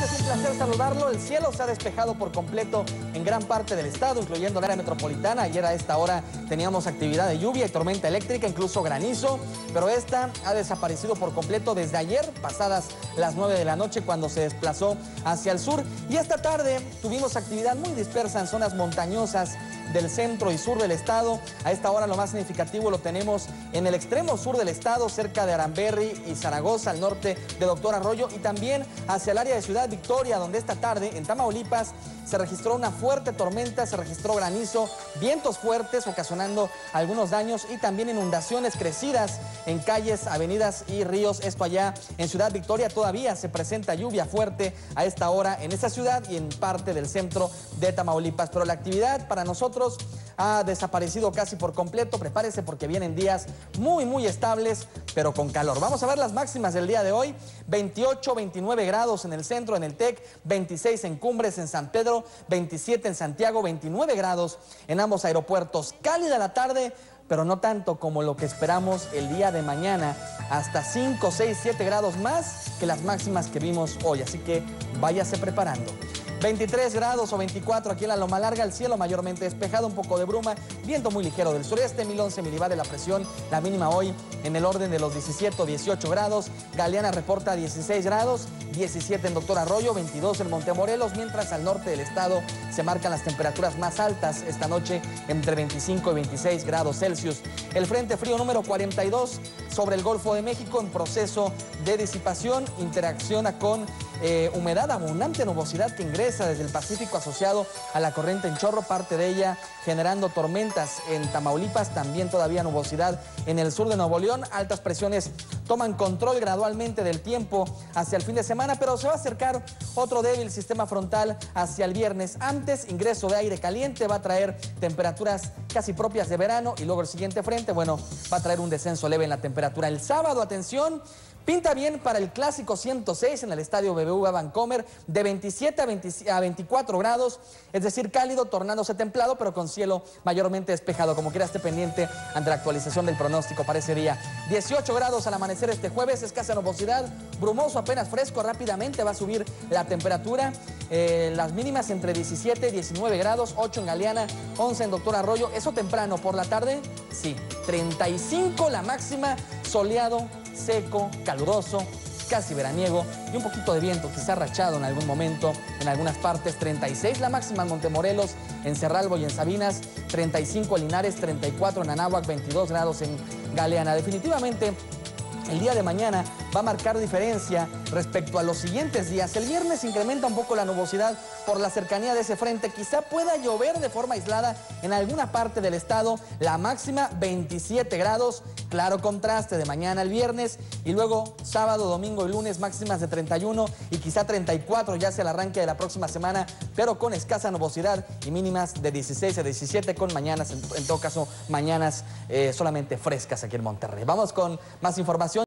es un placer saludarlo. El cielo se ha despejado por completo en gran parte del estado, incluyendo la área metropolitana. Ayer a esta hora teníamos actividad de lluvia y tormenta eléctrica, incluso granizo, pero esta ha desaparecido por completo desde ayer, pasadas las 9 de la noche, cuando se desplazó hacia el sur. Y esta tarde tuvimos actividad muy dispersa en zonas montañosas del centro y sur del estado. A esta hora lo más significativo lo tenemos en el extremo sur del estado, cerca de Aramberri y Zaragoza, al norte de Doctor Arroyo, y también hacia el área de Ciudad Victoria, donde esta tarde en Tamaulipas se registró una fuerte tormenta, se registró granizo, vientos fuertes ocasionando algunos daños y también inundaciones crecidas en calles, avenidas y ríos. Esto allá en Ciudad Victoria. Todavía se presenta lluvia fuerte a esta hora en esa ciudad y en parte del centro de Tamaulipas, pero la actividad para nosotros ha desaparecido casi por completo. Prepárese porque vienen días muy estables, pero con calor. Vamos a ver las máximas del día de hoy. 28, 29 grados en el centro, en el TEC, 26 en Cumbres, en San Pedro, 27 en Santiago, 29 grados en ambos aeropuertos. Cálida la tarde, pero no tanto como lo que esperamos el día de mañana. Hasta 5, 6, 7 grados más que las máximas que vimos hoy. Así que váyase preparando. 23 grados o 24 aquí en la Loma Larga, el cielo mayormente despejado, un poco de bruma, viento muy ligero del sureste, 1011 milibares la presión, la mínima hoy en el orden de los 17 o 18 grados. Galeana reporta 16 grados, 17 en Doctor Arroyo, 22 en Montemorelos, mientras al norte del estado se marcan las temperaturas más altas esta noche, entre 25 y 26 grados Celsius. El frente frío número 42 sobre el Golfo de México en proceso de disipación, interacciona con humedad, abundante nubosidad que ingresa desde el Pacífico asociado a la corriente en chorro, parte de ella generando tormentas en Tamaulipas, también todavía nubosidad en el sur de Nuevo León. Altas presiones toman control gradualmente del tiempo hacia el fin de semana, pero se va a acercar otro débil sistema frontal hacia el viernes. Antes, ingreso de aire caliente va a traer temperaturas casi propias de verano, y luego el siguiente frente, bueno, va a traer un descenso leve en la temperatura. El sábado, atención, pinta bien para el Clásico 106 en el estadio BBVA Bancomer, de 27 a 24 grados, es decir, cálido, tornándose templado, pero con cielo mayormente despejado. Como quiera, esté pendiente ante la actualización del pronóstico para ese día. 18 grados al amanecer este jueves, escasa nubosidad, brumoso, apenas fresco, rápidamente va a subir la temperatura. Las mínimas entre 17 y 19 grados, 8 en Galeana, 11 en Doctor Arroyo. Eso temprano. Por la tarde, sí, 35 la máxima, soleado, seco, caluroso, casi veraniego, y un poquito de viento, quizá rachado en algún momento en algunas partes. 36 la máxima en Montemorelos, en Cerralbo y en Sabinas, 35 en Linares, 34 en Anáhuac, 22 grados en Galeana. Definitivamente el día de mañana va a marcar diferencia respecto a los siguientes días. El viernes incrementa un poco la nubosidad por la cercanía de ese frente. Quizá pueda llover de forma aislada en alguna parte del estado. La máxima 27 grados, claro contraste de mañana al viernes. Y luego sábado, domingo y lunes máximas de 31 y quizá 34 ya hacia el arranque de la próxima semana, pero con escasa nubosidad y mínimas de 16 a 17 con mañanas, en todo caso, mañanas solamente frescas aquí en Monterrey. Vamos con más información.